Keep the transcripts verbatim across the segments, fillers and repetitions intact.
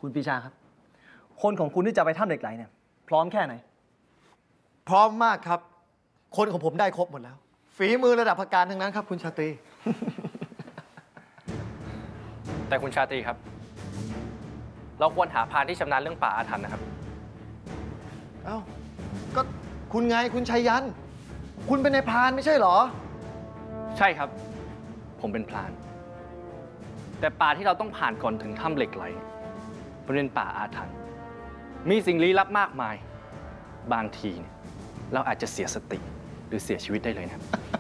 คุณปีชาครับคนของคุณที่จะไปถ้ำเหล็กไหลเนี่ยพร้อมแค่ไหนพร้อมมากครับคนของผมได้ครบหมดแล้วฝีมือระดับพักการทั้งนั้นครับคุณชาตรีแต่คุณชาตรีครับเราควรหาพรานที่ชำนาญเรื่องป่าอาถรรพ์นะครับเอ้าก็คุณไงคุณชัยยันคุณเป็นนายพรานไม่ใช่เหรอใช่ครับผมเป็นพรานแต่ป่าที่เราต้องผ่านก่อนถึงถ้ำเหล็กไหลมันเป็นป่าอาถรรพ์มีสิ่งลี้ลับมากมายบางทีเนี่ยเราอาจจะเสียสติหรือเสียชีวิตได้เลยนะ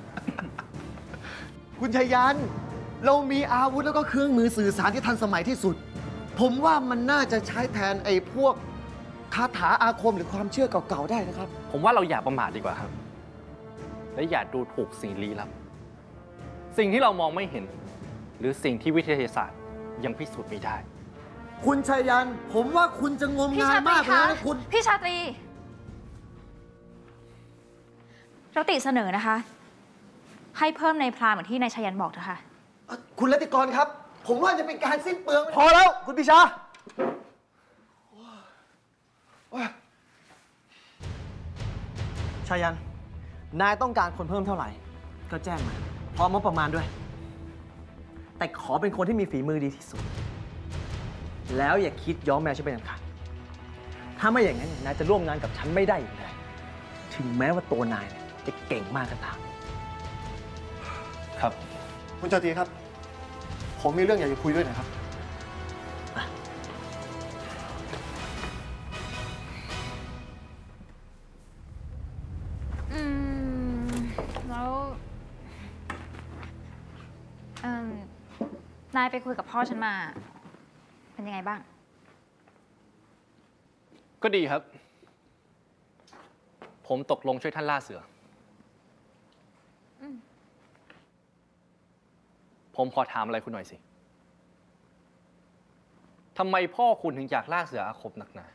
คุณชัยยันเรามีอาวุธแล้วก็เครื่องมือสื่อสารที่ทันสมัยที่สุดผมว่ามันน่าจะใช้แทนไอ้พวกคาถาอาคมหรือความเชื่อเก่าๆได้นะครับผมว่าเราอย่าประมาทดีกว่าครับและอย่าดูถูกสิ่งลี้ลับสิ่งที่เรามองไม่เห็นหรือสิ่งที่วิทยาศาสตร์ยังพิสูจน์ไม่ได้คุณชัยยันผมว่าคุณจะงมงายมากเลยนะคุณพี่ชาตรีเราติเสนอนะคะให้เพิ่มในพรานเหมือนที่นายชัยยันบอกเถอะค่ะคุณรัติกรครับผมว่าจะเป็นการสิ้นเปลืองพอแล้วคุณปีชาชายันนายต้องการคนเพิ่มเท่าไหร่ก็แจ้งมาพร้อมงบประมาณด้วยแต่ขอเป็นคนที่มีฝีมือดีที่สุดแล้วอย่าคิดย้อมแมวฉันเป็นอันขาดถ้าไม่อย่างนั้นนายจะร่วมงานกับฉันไม่ได้อีกเลยถึงแม้ว่าตัวนายจะเก่งมากก็ตามครับคุณชาตรีครับผมมีเรื่องอยากจะคุยด้วยนะครับอืมแล้วเอ่อนายไปคุยกับพ่อฉันมาเป็นยังไงบ้างก็ดีครับผมตกลงช่วยท่านล่าเสือผมขอถามอะไรคุณหน่อยสิทำไมพ่อคุณถึงอยากล่าเสืออาคมนักหนา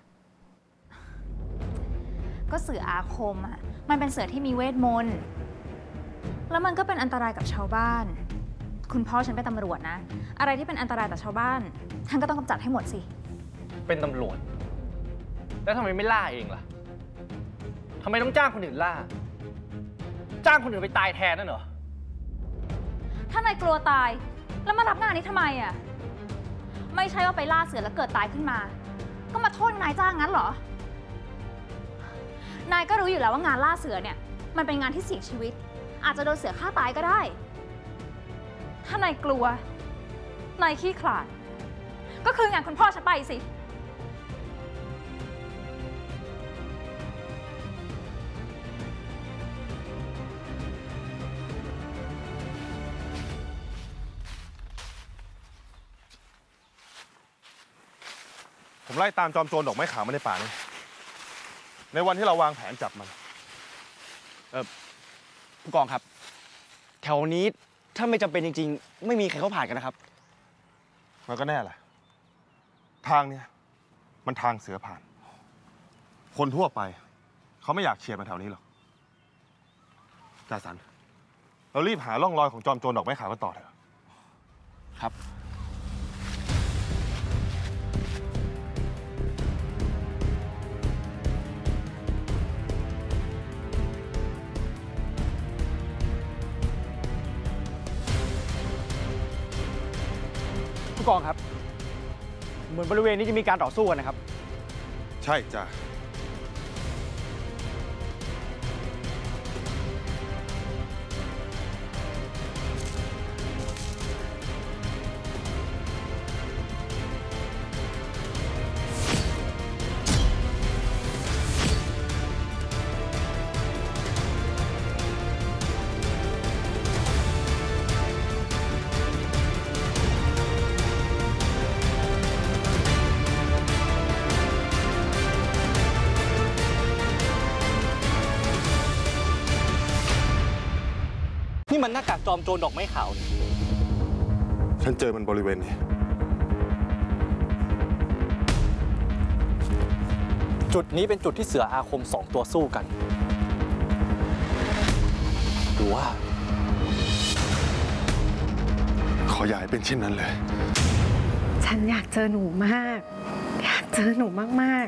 ก็เสืออาคมอ่ะมันเป็นเสือที่มีเวทมนต์แล้วมันก็เป็นอันตรายกับชาวบ้านคุณพ่อฉันเป็นตำรวจนะอะไรที่เป็นอันตรายต่อชาวบ้านท่านก็ต้องกำจัดให้หมดสิเป็นตำรวจแล้วทำไมไม่ล่าเองล่ะทำไมต้องจ้างคนอื่นล่าจ้างคนอื่นไปตายแทนนั่นเหรอถ้านายกลัวตายแล้วมารับงานนี้ทำไมอ่ะไม่ใช่ว่าไปล่าเสือแล้วเกิดตายขึ้นมาก็มาโทษนายจ้างงั้นเหรอนายก็รู้อยู่แล้วว่างานล่าเสือเนี่ยมันเป็นงานที่เสี่ยงชีวิตอาจจะโดนเสือฆ่าตายก็ได้ถ้านายกลัวนายขี้ขลาดก็คืองานคุณพ่อฉันไปสิผมไล่ตามจอมโจรดอกไม้ขาวมาในป่านี่ในวันที่เราวางแผนจับมันเออผู้กองครับแถวนี้ถ้าไม่จำเป็นจริงๆไม่มีใครเขาผ่านกันนะครับมันก็แน่แหละทางเนี้ยมันทางเสือผ่านคนทั่วไปเขาไม่อยากเฉียดมาแถวนี้หรอกจ่าสันเรารีบหาร่องรอยของจอมโจรดอกไม้ขาวกันต่อเถอะครับผู้กองครับเหมือนบริเวณนี้จะมีการต่อสู้กันนะครับใช่จ้ะนี่มันหน้ากากจอมโจรดอกไม้ขาวนี่ฉันเจอมันบริเวณนี้จุดนี้เป็นจุดที่เสืออาคมสองตัวสู้กันหรือว่าขออย่าให้เป็นเช่นนั้นเลยฉันอยากเจอหนูมากเจอหนูมาก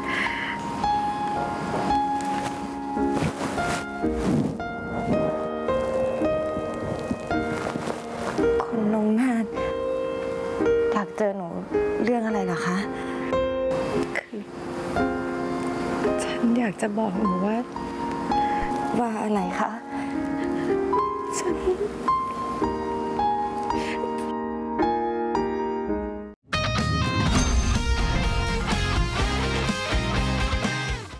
ๆ คุณนงนาถอยากเจอหนูเรื่องอะไรเหรอคะ คือ ฉันอยากจะบอกหนูว่า ว่าอะไรคะ